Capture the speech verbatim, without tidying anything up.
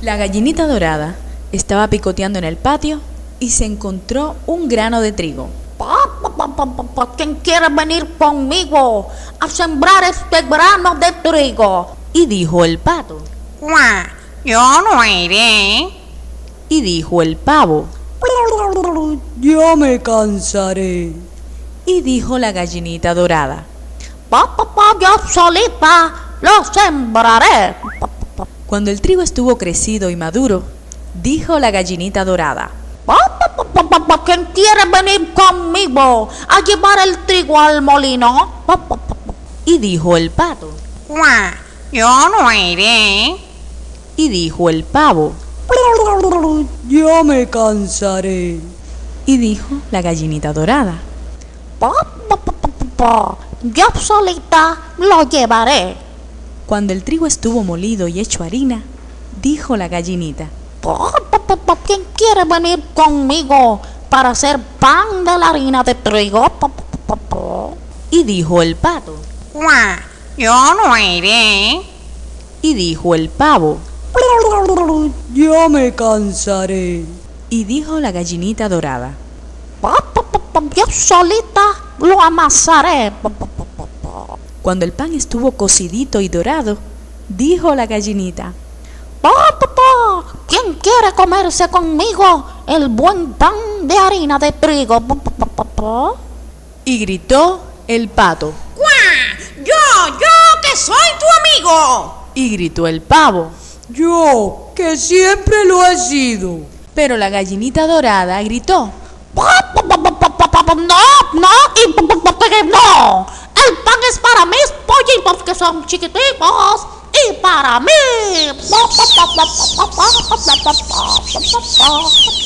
La gallinita dorada estaba picoteando en el patio y se encontró un grano de trigo. ¿Quién quiere venir conmigo a sembrar este grano de trigo? Y dijo el pato. ¡Guau! Yo no iré. Y dijo el pavo. Yo me cansaré. Y dijo la gallinita dorada. Yo solita lo sembraré. Cuando el trigo estuvo crecido y maduro, dijo la gallinita dorada. ¿Quién quiere venir conmigo a llevar el trigo al molino? Y dijo el pato. ¡Guau! Yo no iré. Y dijo el pavo. Yo me cansaré. Y dijo la gallinita dorada. Yo solita lo llevaré. Cuando el trigo estuvo molido y hecho harina, dijo la gallinita. ¿Quién quiere venir conmigo para hacer pan de la harina de trigo? Y dijo el pato. ¡Guau! Yo no iré. Y dijo el pavo. Yo me cansaré. Y dijo la gallinita dorada. Yo solita lo amasaré. Cuando el pan estuvo cocidito y dorado, dijo la gallinita. ¿Quién quiere comerse conmigo el buen pan de harina de trigo? Y gritó el pato. ¡Guau! ¡Yo, yo que soy tu amigo! Y gritó el pavo. Yo, que siempre lo he sido. Pero la gallinita dorada gritó. No, no, y no. El pan es para mis pollitos que son chiquiticos y para mí.